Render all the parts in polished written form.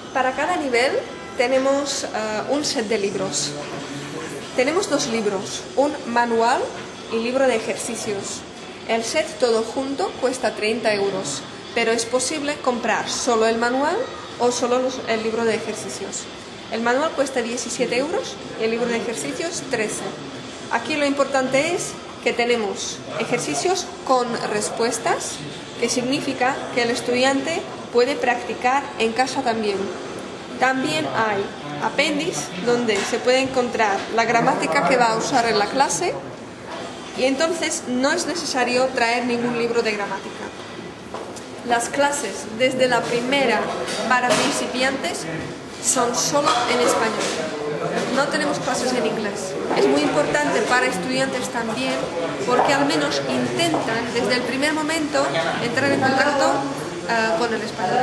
Para cada nivel tenemos un set de libros. Tenemos dos libros, un manual y libro de ejercicios. El set todo junto cuesta 30 euros, pero es posible comprar solo el manual o solo el libro de ejercicios. El manual cuesta 17 euros y el libro de ejercicios 13. Aquí lo importante es que tenemos ejercicios con respuestas, que significa que el estudiante puede practicar en casa también. También hay apéndice, donde se puede encontrar la gramática que va a usar en la clase, y entonces no es necesario traer ningún libro de gramática. Las clases desde la primera para principiantes son solo en español. No tenemos clases en inglés. Es muy importante para estudiantes también, porque al menos intentan desde el primer momento entrar en contacto con el español.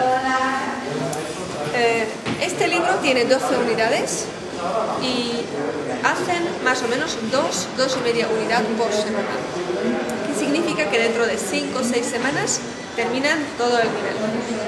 Este libro tiene 12 unidades y hacen más o menos 2,5 unidades por semana. Que significa que dentro de 5 o 6 semanas terminan todo el nivel.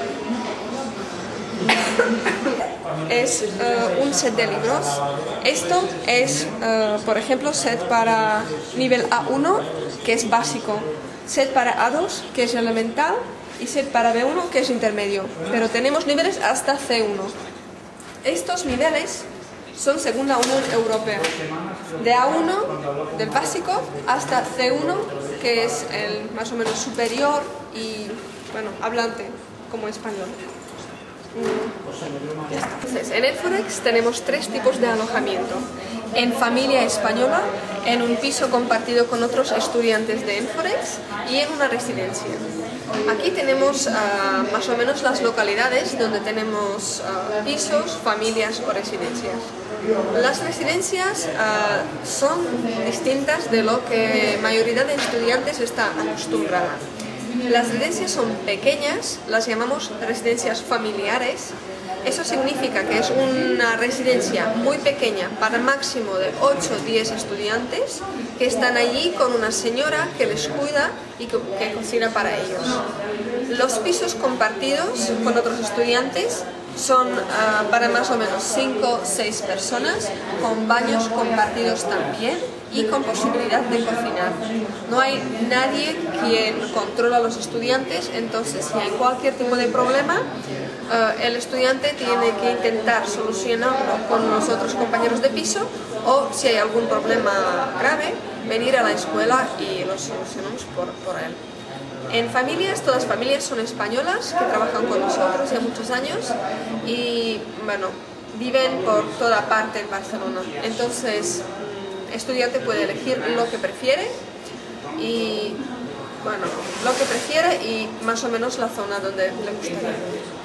Es un set de libros. Esto es, por ejemplo, set para nivel A1, que es básico, set para A2, que es elemental, y set para B1, que es intermedio. Pero tenemos niveles hasta C1. Estos niveles son según la Unión Europea. De A1, del básico, hasta C1, que es el más o menos superior y, bueno, hablante, como español. Entonces, en Enforex tenemos 3 tipos de alojamiento: en familia española, en un piso compartido con otros estudiantes de Enforex y en una residencia. Aquí tenemos más o menos las localidades donde tenemos pisos, familias o residencias. Las residencias son distintas de lo que la mayoría de estudiantes está acostumbrada. Las residencias son pequeñas, las llamamos residencias familiares. Eso significa que es una residencia muy pequeña para máximo de 8 o 10 estudiantes que están allí con una señora que les cuida y que cocina para ellos. Los pisos compartidos con otros estudiantes son para más o menos 5 o 6 personas, con baños compartidos también y con posibilidad de cocinar. No hay nadie quien controla a los estudiantes, entonces si hay cualquier tipo de problema, el estudiante tiene que intentar solucionarlo con los otros compañeros de piso, o si hay algún problema grave, venir a la escuela y lo solucionamos por él. En familias, todas las familias son españolas que trabajan con nosotros ya muchos años y, bueno, viven por toda parte en Barcelona. Entonces, el estudiante puede elegir lo que prefiere y, bueno, lo que prefiere y más o menos la zona donde le gustaría.